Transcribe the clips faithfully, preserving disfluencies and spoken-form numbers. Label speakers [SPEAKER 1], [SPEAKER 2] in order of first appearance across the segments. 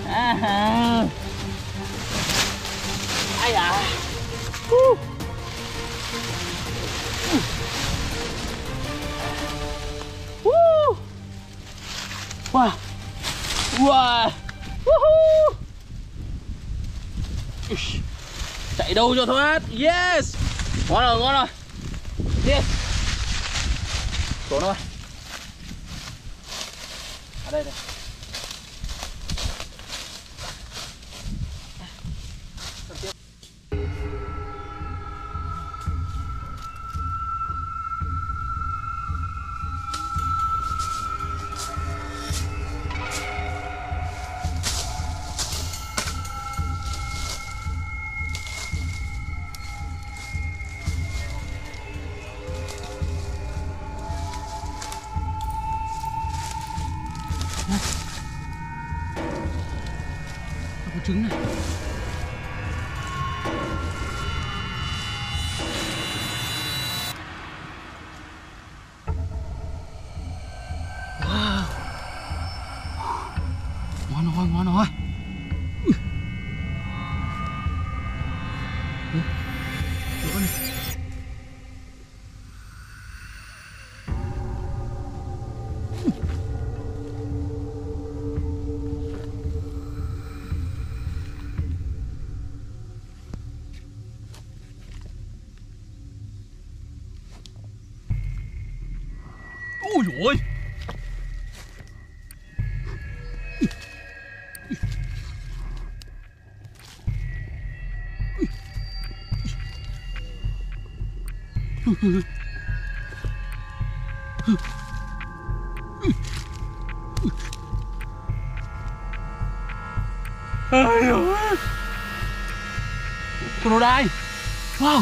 [SPEAKER 1] À. Ai à. Uh. Uh. Wow. Wow. Uh-huh. Chạy đâu cho thoát. Yes. Ngon rồi, ngon rồi. Yes. Xuống thôi. Ở đây này. Có trứng này. Wow. Ngon rồi, ngon rồi. Lỗ này. Ôi dồi ôi. Ôi ôi. Con đây. Wow.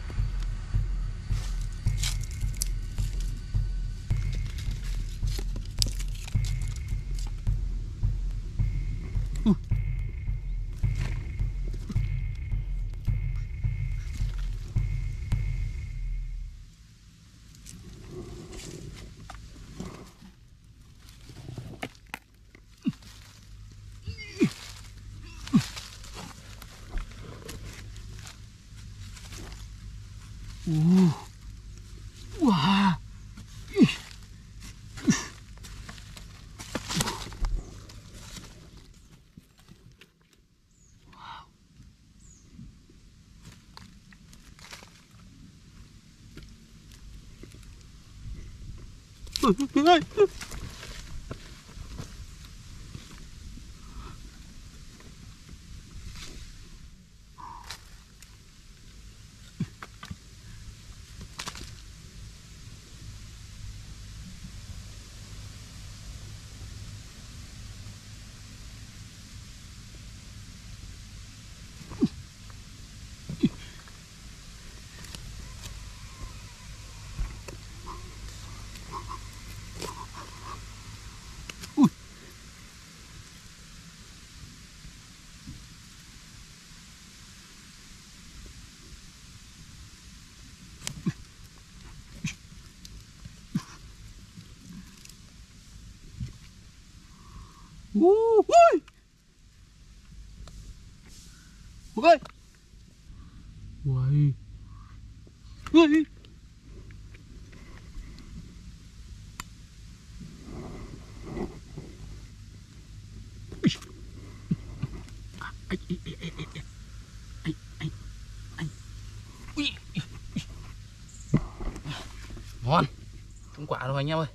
[SPEAKER 1] Uh. Wow. Wow. Uh, ui. Ui. Ui. Ui. Ngon. Trúng quả rồi anh em ơi.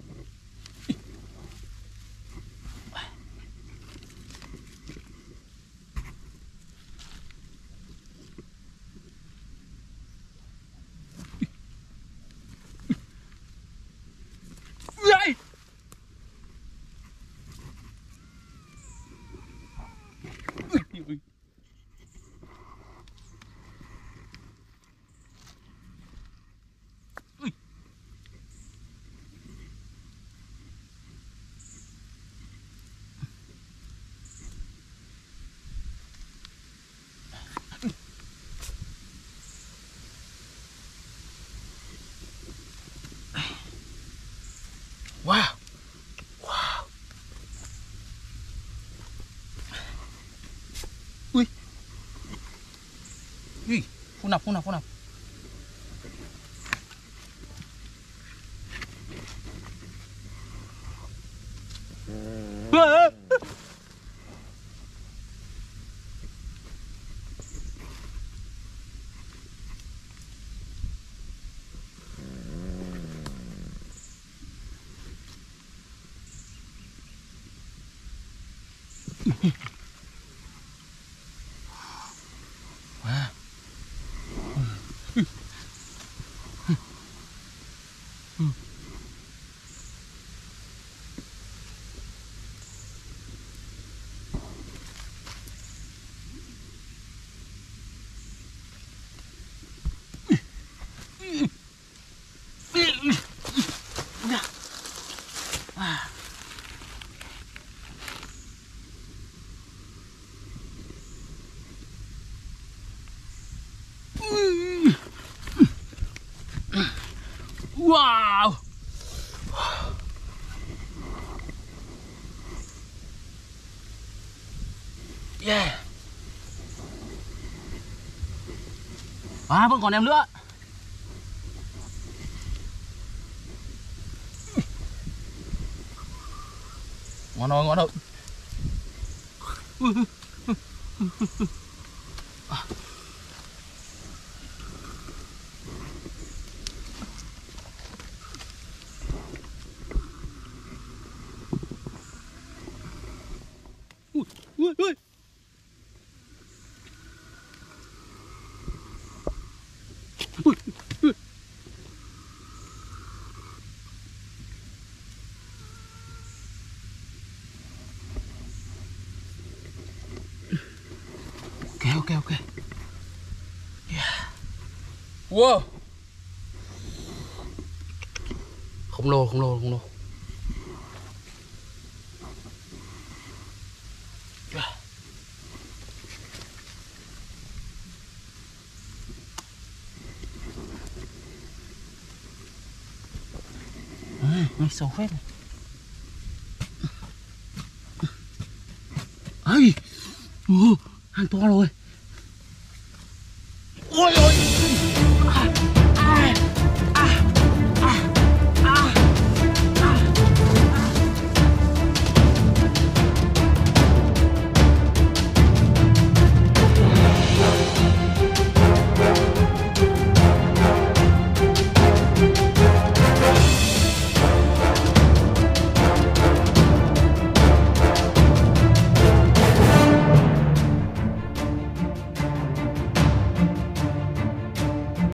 [SPEAKER 1] Ui, phun nọc, phun nọc, phun nọc. Wow. Yeah. À, vẫn còn em nữa. Ngon rồi, ngon rồi. Ui, ui, ui. Ui, ui. Ok, ok, ok. Yeah. Wow. Khổng lồ, khổng lồ, khổng lồ. Ngay sâu phết này. Ây, hàng to rồi. Ôi ôi.